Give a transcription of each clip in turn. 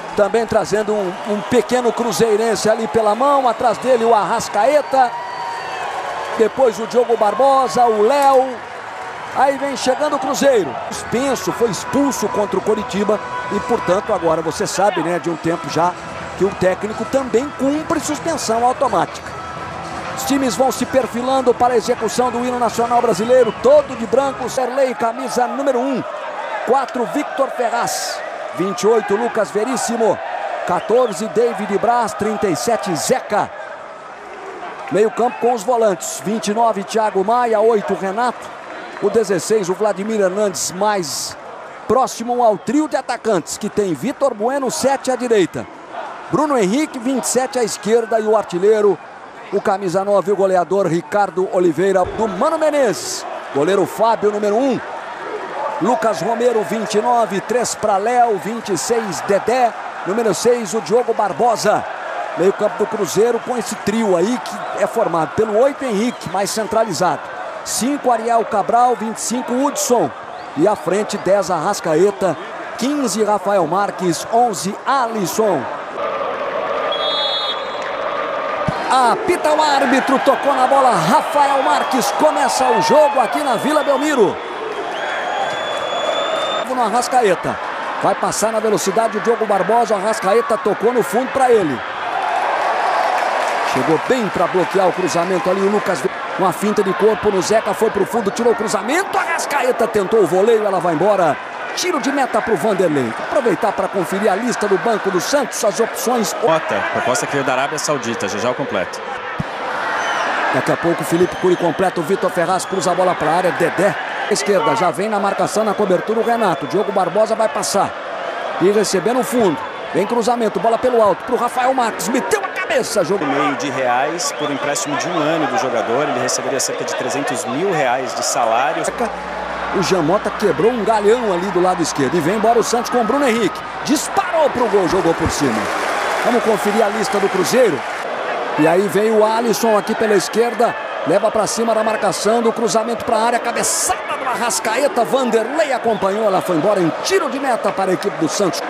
Também trazendo um pequeno cruzeirense ali pela mão. Atrás dele o Arrascaeta. Depois o Diogo Barbosa, o Léo. Aí vem chegando o Cruzeiro. Suspenso, foi expulso contra o Coritiba. E, portanto, agora você sabe, né, de um tempo já, que o técnico também cumpre suspensão automática. Os times vão se perfilando para a execução do hino nacional brasileiro. Todo de branco, Serlei, camisa número 1. 4, Victor Ferraz. 28, Lucas Veríssimo. 14, David Braz. 37, Zeca. Meio campo com os volantes. 29, Thiago Maia. 8, Renato. O 16, o Vladimir Hernandes, mais próximo ao trio de atacantes, que tem Vitor Bueno, 7 à direita. Bruno Henrique, 27 à esquerda, e o artilheiro, o camisa 9, o goleador Ricardo Oliveira, do Mano Menezes. Goleiro Fábio, número 1. Lucas Romero, 29, 3 para Léo, 26, Dedé. Número 6, o Diogo Barbosa. Meio campo do Cruzeiro com esse trio aí, que é formado pelo 8, Henrique, mais centralizado. 5, Ariel Cabral, 25, Hudson. E à frente, 10, Arrascaeta. 15, Rafael Marques. 11, Alisson. Apita o árbitro, tocou na bola Rafael Marques. Começa o jogo aqui na Vila Belmiro. No Arrascaeta. Vai passar na velocidade o Diogo Barbosa. O Arrascaeta tocou no fundo para ele. Chegou bem para bloquear o cruzamento ali o Lucas. Uma finta de corpo no Zeca, foi para o fundo, tirou o cruzamento. Arrascaeta tentou o voleio, ela vai embora. Tiro de meta para o Vanderlei. Aproveitar para conferir a lista do Banco do Santos, as opções. Proposta que veio da Arábia Saudita, já o completo. Daqui a pouco o Felipe Cury completa, o Vitor Ferraz cruza a bola para a área, Dedé. Esquerda, já vem na marcação, na cobertura o Renato. Diogo Barbosa vai passar. E receber no fundo. Vem cruzamento, bola pelo alto para o Rafael Marques. Meteu a cabeça, jogo. R$1,5 milhão por empréstimo de 1 ano do jogador. Ele receberia cerca de R$300 mil de salário. O Jamota quebrou um galhão ali do lado esquerdo. E vem embora o Santos com o Bruno Henrique. Disparou para o gol, jogou por cima. Vamos conferir a lista do Cruzeiro. E aí vem o Alisson aqui pela esquerda. Leva para cima da marcação, do cruzamento para a área. Cabeçada do Arrascaeta. Vanderlei acompanhou, ela foi embora em tiro de meta para a equipe do Santos.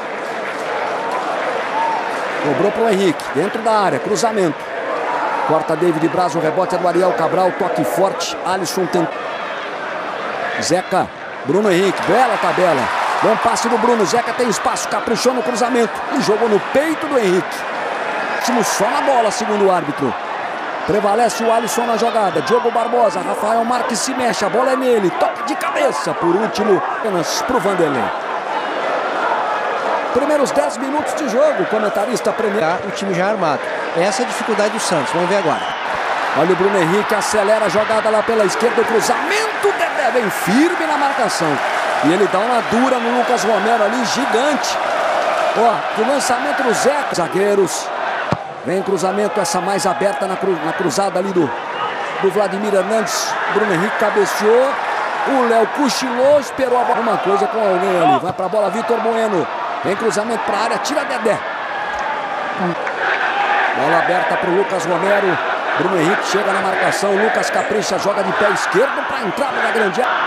Cobrou para o Henrique, dentro da área, cruzamento. Corta David Braz, o rebote é do Ariel Cabral, toque forte. Alisson tenta. Zeca, Bruno Henrique, bela tabela. Bom passe do Bruno, Zeca tem espaço, caprichou no cruzamento e jogou no peito do Henrique. Só na bola, segundo o árbitro. Prevalece o Alisson na jogada. Diogo Barbosa, Rafael Marques se mexe, a bola é nele. Toque de cabeça, por último, apenas para o Vanderlei. Primeiros 10 minutos de jogo, comentarista primeiro. O time já armado. Essa é a dificuldade do Santos, vamos ver agora. Olha o Bruno Henrique, acelera a jogada lá pela esquerda, o cruzamento, Dedé vem firme na marcação. E ele dá uma dura no Lucas Romero ali, gigante. Ó, o lançamento do Zeca. Zagueiros. Vem cruzamento, essa mais aberta na cruzada ali do Vladimir Hernandes. Bruno Henrique cabeceou. O Léo cochilou, esperou alguma coisa com alguém ali. Vai pra bola, Vitor Bueno. Vem cruzamento para a área, tira Dedé. Bola aberta para o Lucas Romero. Bruno Henrique chega na marcação. Lucas capricha, joga de pé esquerdo para a entrada da grande área.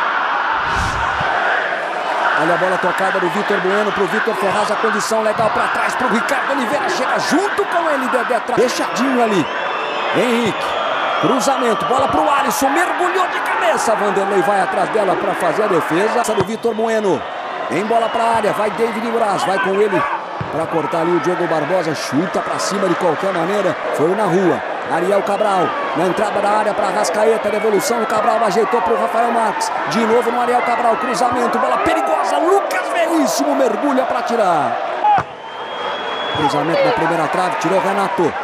Olha a bola tocada do Vitor Bueno para o Vitor Ferraz. A condição legal para trás para o Ricardo Oliveira. Chega junto com ele, Dedé atrás. Fechadinho ali. Henrique. Cruzamento, bola para o Alisson. Mergulhou de cabeça. Vanderlei vai atrás dela para fazer a defesa. Essa do Vitor Bueno. Em bola para a área, vai David Braz, vai com ele para cortar ali o Diogo Barbosa, chuta para cima de qualquer maneira, foi na rua. Ariel Cabral, na entrada da área para Arrascaeta, devolução, o Cabral ajeitou para o Rafael Marques, de novo no Ariel Cabral, cruzamento, bola perigosa, Lucas Veríssimo mergulha para tirar. Cruzamento na primeira trave, tirou Renato.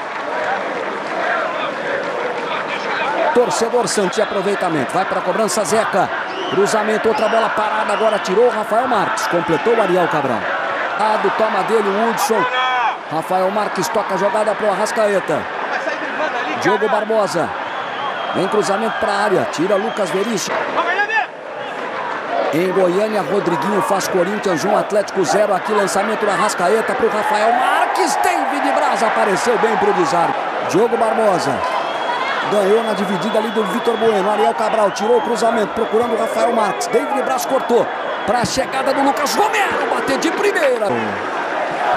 Torcedor Santos, aproveitamento, vai para a cobrança Zeca. Cruzamento, outra bola parada, agora tirou o Rafael Marques, completou o Ariel Cabral. Toma dele o Hudson. Rafael Marques toca a jogada para o Arrascaeta. Diogo Barbosa. Vem cruzamento para a área, tira Lucas Veríssimo. Em Goiânia, Rodriguinho faz Corinthians 1, Atlético 0. Aqui lançamento do Arrascaeta para o Rafael Marques. David Braz apareceu bem para o desarme. Diogo Barbosa. Ganhou na dividida ali do Vitor Bueno. Ariel Cabral tirou o cruzamento, procurando o Rafael Marques. David Braz cortou para a chegada do Lucas Romero. Bater de primeira.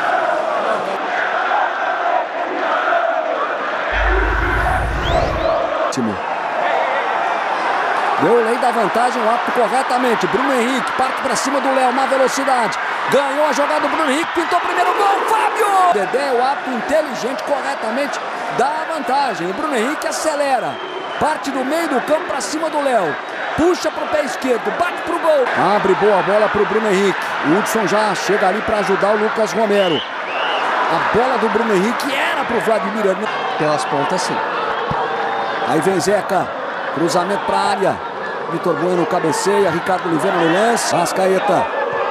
da vantagem, o árbitro corretamente. Bruno Henrique parte para cima do Léo na velocidade. Ganhou a jogada do Bruno Henrique, pintou o primeiro gol, Fábio! Dedé, o árbitro inteligente, corretamente, dá a vantagem. O Bruno Henrique acelera, parte do meio do campo para cima do Léo. Puxa para o pé esquerdo, bate para o gol. Abre boa bola para o Bruno Henrique. O Hudson já chega ali para ajudar o Lucas Romero. A bola do Bruno Henrique era para o Vladimir. Pelas pontas, sim. Aí vem Zeca, cruzamento para a área. Vitor Bueno cabeceia, Ricardo Oliveira no lance. Arrascaeta.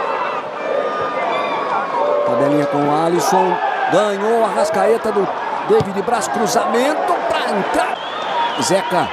Tabelinha com o Alisson. Ganhou a Arrascaeta do David Braz. Cruzamento para entrar. Zeca.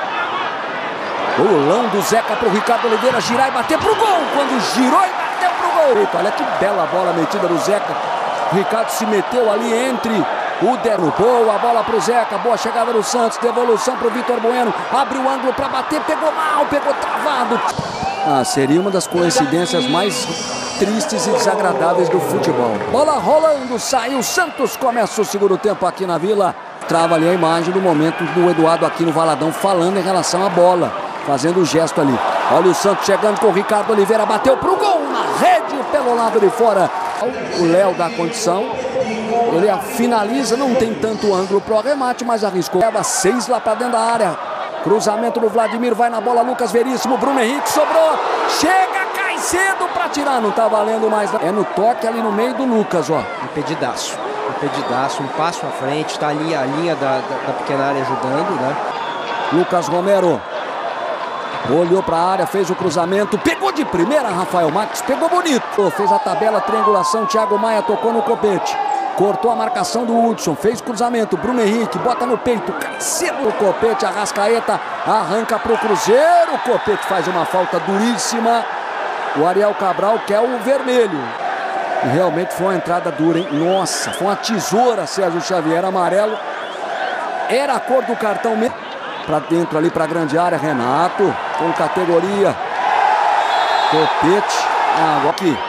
Bolão do Zeca para o Ricardo Oliveira girar e bater para o gol. Quando girou e bateu para o gol. Olha que bela bola metida do Zeca. O Ricardo se meteu ali entre o Dero. Boa bola para o Zeca. Boa chegada do Santos. Devolução para o Vitor Bueno. Abre o ângulo para bater. Pegou mal, pegou travado. Seria uma das coincidências mais tristes e desagradáveis do futebol. Bola rolando, saiu. Santos começa o segundo tempo aqui na Vila. Trava ali a imagem do momento do Eduardo aqui no Valadão falando em relação à bola. Fazendo o gesto ali. Olha o Santos chegando com o Ricardo Oliveira. Bateu pro gol na rede pelo lado de fora. O Léo dá condição. Ele finaliza. Não tem tanto ângulo pro arremate, mas arriscou. Leva 6 lá para dentro da área. Cruzamento do Vladimir. Vai na bola Lucas Veríssimo. Bruno Henrique sobrou. Chega, cai cedo para tirar. Não tá valendo mais. É no toque ali no meio do Lucas, ó. Impedidaço. Impedidaço. Um passo à frente. Tá ali a linha da pequena área ajudando, né? Lucas Romero. Olhou para a área, fez o cruzamento, pegou de primeira, Rafael Marques, pegou bonito. Fez a tabela, triangulação, Thiago Maia tocou no Copete. Cortou a marcação do Hudson, fez cruzamento, Bruno Henrique, bota no peito, cedo o Copete, Arrascaeta, arranca para o Cruzeiro. O Copete faz uma falta duríssima. O Ariel Cabral quer o vermelho. E realmente foi uma entrada dura, hein? Nossa, foi uma tesoura, Sérgio Xavier, amarelo. Era a cor do cartão mesmo. Para dentro ali, para a grande área, Renato, com categoria. Copete, aqui.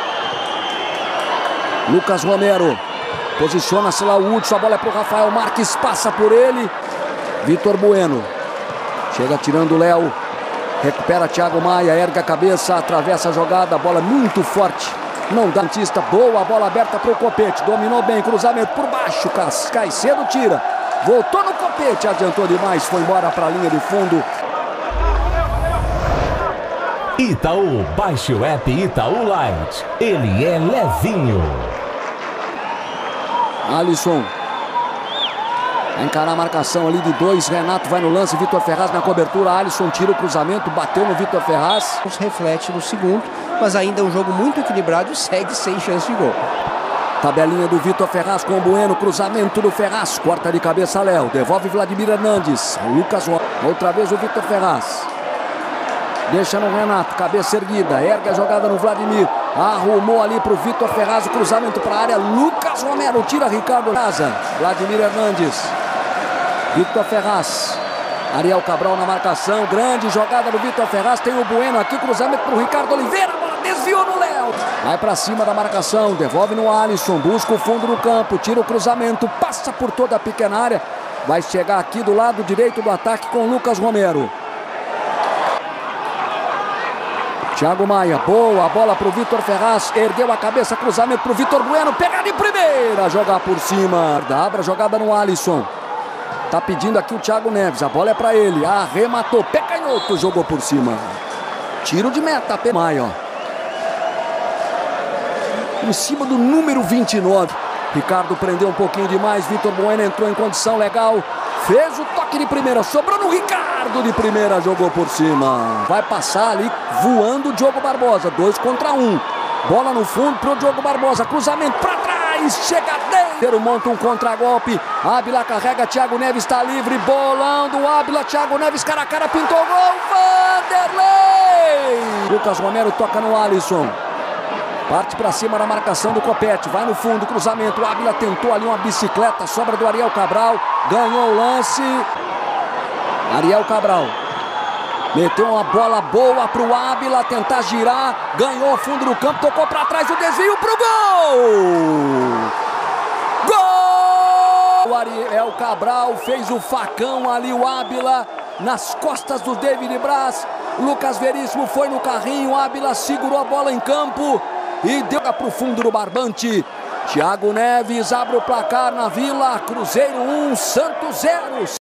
Lucas Romero, posiciona-se lá o Hudson, a bola é para o Rafael Marques, passa por ele. Vitor Bueno, chega tirando o Léo, recupera Thiago Maia, ergue a cabeça, atravessa a jogada, bola muito forte. Não dá antista, boa bola aberta para o Copete, dominou bem, cruzamento por baixo, cai cedo, tira. Voltou no Copete, adiantou demais, foi embora para a linha de fundo. Itaú, baixe o app Itaú Lite, ele é levinho. Alisson. Vai encarar a marcação ali de 2, Renato vai no lance, Vitor Ferraz na cobertura, Alisson tira o cruzamento, bateu no Vitor Ferraz. Reflete no segundo, mas ainda é um jogo muito equilibrado e segue sem chance de gol. Tabelinha do Vitor Ferraz com o Bueno, cruzamento do Ferraz, corta de cabeça Léo, devolve Vladimir Hernandes, Lucas, outra vez o Vitor Ferraz, deixa no Renato, cabeça erguida, ergue a jogada no Vladimir, arrumou ali para o Vitor Ferraz, o cruzamento para a área, Lucas Romero, tira Ricardo Casa, Vladimir Hernandes, Vitor Ferraz, Ariel Cabral na marcação, grande jogada do Vitor Ferraz, tem o Bueno aqui, cruzamento para o Ricardo Oliveira, desviou no Léo, vai para cima da marcação, devolve no Alisson, busca o fundo do campo, tira o cruzamento, passa por toda a pequena área, vai chegar aqui do lado direito do ataque com o Lucas Romero. Thiago Maia, boa bola para o Vitor Ferraz, ergueu a cabeça, cruzamento para o Vitor Bueno, pega de primeira, jogar por cima, abre a jogada no Alisson. Tá pedindo aqui o Thiago Neves, a bola é para ele, arrematou, pé canhoto, jogou por cima. Tiro de meta, P. Maia, ó. Em cima do número 29. Ricardo prendeu um pouquinho demais. Vitor Bueno entrou em condição legal. Fez o toque de primeira. Sobrou no Ricardo de primeira. Jogou por cima. Vai passar ali voando o Diogo Barbosa. 2 contra 1. Bola no fundo pro Diogo Barbosa. Cruzamento para trás. Chega dentro. Monta um contragolpe. Ábila carrega. Thiago Neves está livre. Bolão do Ábila. Thiago Neves cara a cara. Pintou o gol. Vanderlei. Lucas Romero toca no Alisson. Parte para cima da marcação do Copete, vai no fundo, cruzamento, o Ábila tentou ali uma bicicleta, sobra do Ariel Cabral, ganhou o lance, Ariel Cabral, meteu uma bola boa para o Ábila, tentar girar, ganhou o fundo do campo, tocou para trás, o desvio para o gol! Gol! O Ariel Cabral fez o facão ali, o Ábila, nas costas do David Braz, Lucas Veríssimo foi no carrinho, Ávila segurou a bola em campo e deu para o fundo do barbante. Thiago Neves abre o placar na Vila, Cruzeiro 1, Santos 0.